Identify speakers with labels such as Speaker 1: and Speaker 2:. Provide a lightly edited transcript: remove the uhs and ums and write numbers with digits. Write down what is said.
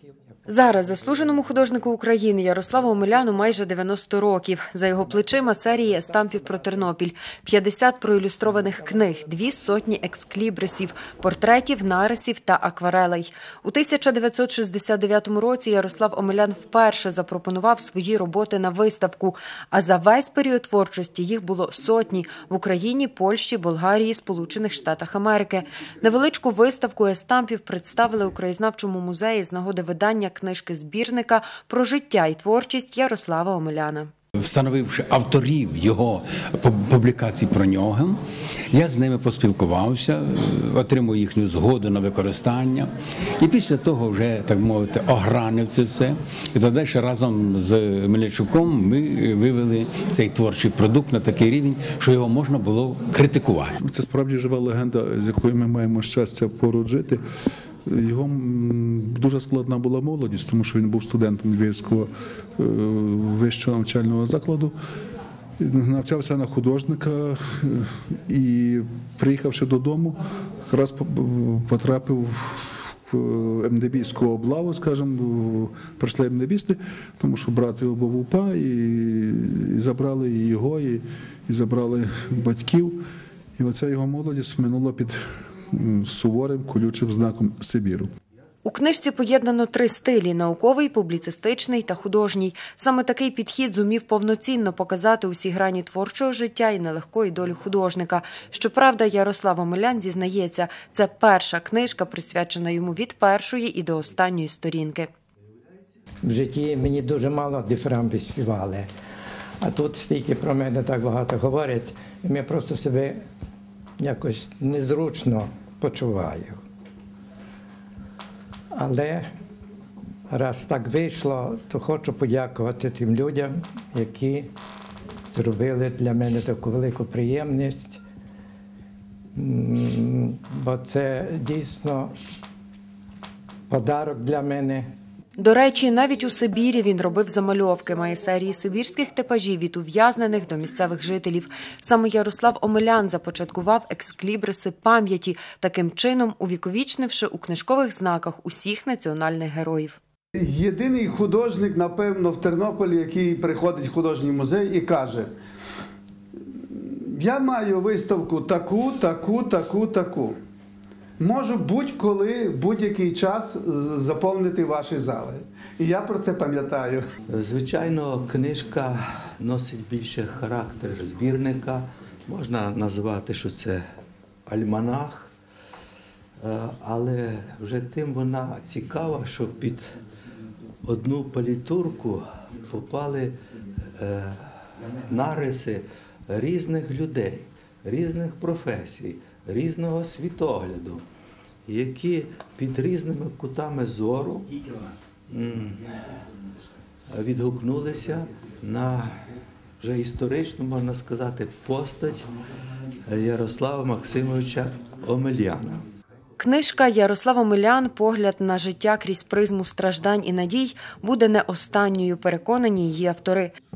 Speaker 1: Зараз заслуженому художнику України Ярославу Омеляну майже 90 років. За його плечима серії естампів про Тернопіль, 50 проілюстрованих книг, 200 ексклібрисів, портретів, нарисів та акварелей. У 1969 році Ярослав Омелян вперше запропонував свої роботи на виставку, а за весь період творчості їх було сотні в Україні, Польщі, Болгарії, Сполучених Штатах Америки. Невеличку виставку естампів представили у краєзнавчому музеї з нагоди видання книжки-збірника про життя і творчість Ярослава Омеляна.
Speaker 2: Встановивши авторів його публікацій про нього, я з ними поспілкувався, отримав їхню згоду на використання. І після того вже, так мовити, огранив це все. І тоді ще разом з Мельничуком ми вивели цей творчий продукт на такий рівень, що його можна було критикувати.
Speaker 3: Це справді жива легенда, з якою ми маємо щастя поруч жити. Його дуже складна була молодість, тому що він був студентом Львівського вищого навчального закладу, навчався на художника і, приїхавши додому, якраз потрапив в МДБівську облаву, скажімо, прийшли МДБісти, тому що брат його був УПА, і забрали і його, і забрали батьків. І оця його молодість минула під суворим колючим знаком Сибіру.
Speaker 1: У книжці поєднано 3 стилі – науковий, публіцистичний та художній. Саме такий підхід зумів повноцінно показати усі грані творчого життя і нелегкої долі художника. Щоправда, Ярослав Омелян зізнається, це перша книжка, присвячена йому від першої і до останньої сторінки.
Speaker 4: В житті мені дуже мало дифирамби співали, а тут стільки про мене так багато говорять, і я просто себе якось незручно почуваю. Але раз так вийшло, то хочу подякувати тим людям, які зробили для мене таку велику приємність, бо це дійсно подарок для мене.
Speaker 1: До речі, навіть у Сибірі він робив замальовки, має серії сибірських типажів від ув'язнених до місцевих жителів. Саме Ярослав Омелян започаткував ексклібриси пам'яті, таким чином увіковічнивши у книжкових знаках усіх національних героїв.
Speaker 5: Єдиний художник, напевно, в Тернополі, який приходить в художній музей і каже: я маю виставку таку, таку, таку, таку. Можу будь-коли, будь-який час заповнити ваші зали. І я про це пам'ятаю.
Speaker 6: Звичайно, книжка носить більше характер збірника. Можна називати, що це альманах. Але вже тим вона цікава, що під одну палітурку попали нариси різних людей, різних професій, різного світогляду, які під різними кутами зору відгукнулися на вже історичну, можна сказати, постать Ярослава Максимовича Омеляна.
Speaker 1: Книжка «Ярослав Омелян. Погляд на життя крізь призму страждань і надій» буде не останньою, переконані її автори.